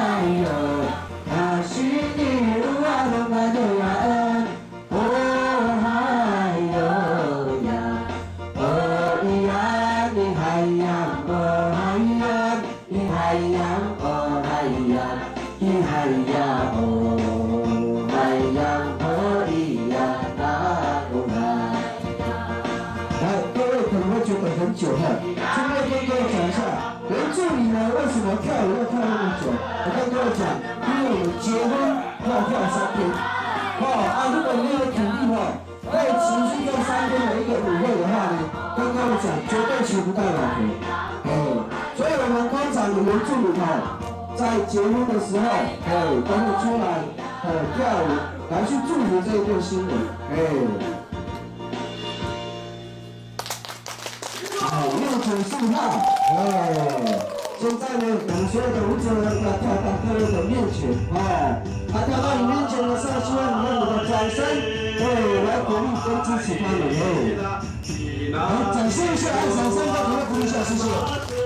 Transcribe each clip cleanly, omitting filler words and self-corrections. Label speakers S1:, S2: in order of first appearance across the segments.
S1: 哟，那是你我龙马的呀恩，哦嗨哟呀，哦咿呀你嗨呀，哦嗨呀你嗨呀，哦嗨呀你嗨呀，哦嗨呀哦咿呀那哦嗨。来，各位可能会觉得很久哈，顺便跟各位讲一下。原住民呢，为什么跳舞要跳那么久？我跟各位讲，因为我们结婚要跳3天，如果你有体力可以持续做3天的一个舞会的话呢，跟各位讲，绝对娶不到老婆。所以我们通常的原住民在结婚的时候，都会出来跳舞来去祝福这一对新人，6.4号，现在呢，我们所有的舞者呢要跳到各位的面前，跳到你面前的时候，希望你用你的掌声，来鼓励跟支持他们，来展示一下，掌声再鼓励一下，谢谢。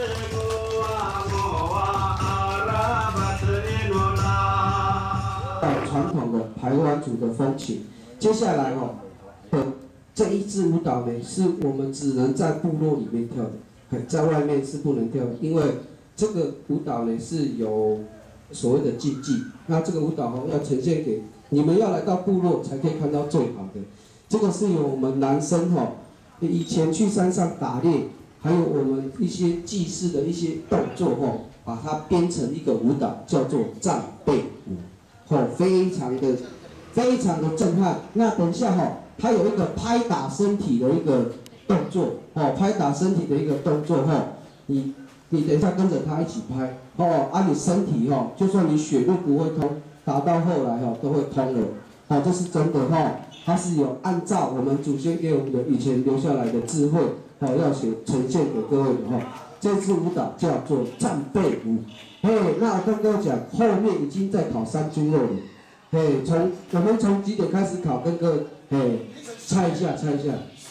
S1: 传统的排湾族的风情，接下来这一支舞蹈呢，是我们只能在部落里面跳的，在外面是不能跳的，因为这个舞蹈呢是有所谓的禁忌。那这个舞蹈要呈现给你们，要来到部落才可以看到最好的。这个是由我们男生以前去山上打猎，还有我们一些祭祀的一些动作把它编成一个舞蹈，叫做战备舞，非常的震撼。那等一下它有一个拍打身体的一个动作，拍打身体的一个动作，你等一下跟着他一起拍，你身体就算你血路不会通，打到后来都会通了，这是真的它是有按照我们祖先给我们的以前留下来的智慧，要呈现给各位的这支舞蹈叫做战备舞，那我跟各位讲，后面已经在考山猪肉了。我们从几点开始考？跟各位猜一下。4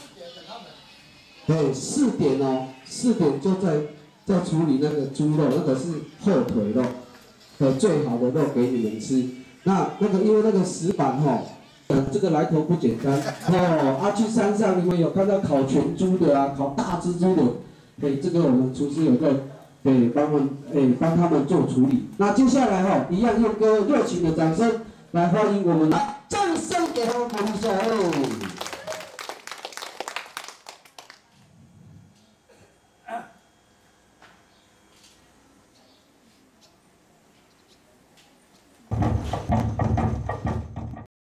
S1: 点4点就在处理那个猪肉，那个是后腿肉，最好的肉给你们吃。那个因为那个石板这个来头不简单去山上你们有看到烤全猪的烤大只猪的，这个我们厨师有在帮他们做处理。那接下来一样用各位热情的掌声。来欢迎我们，掌声给他们鼓励一下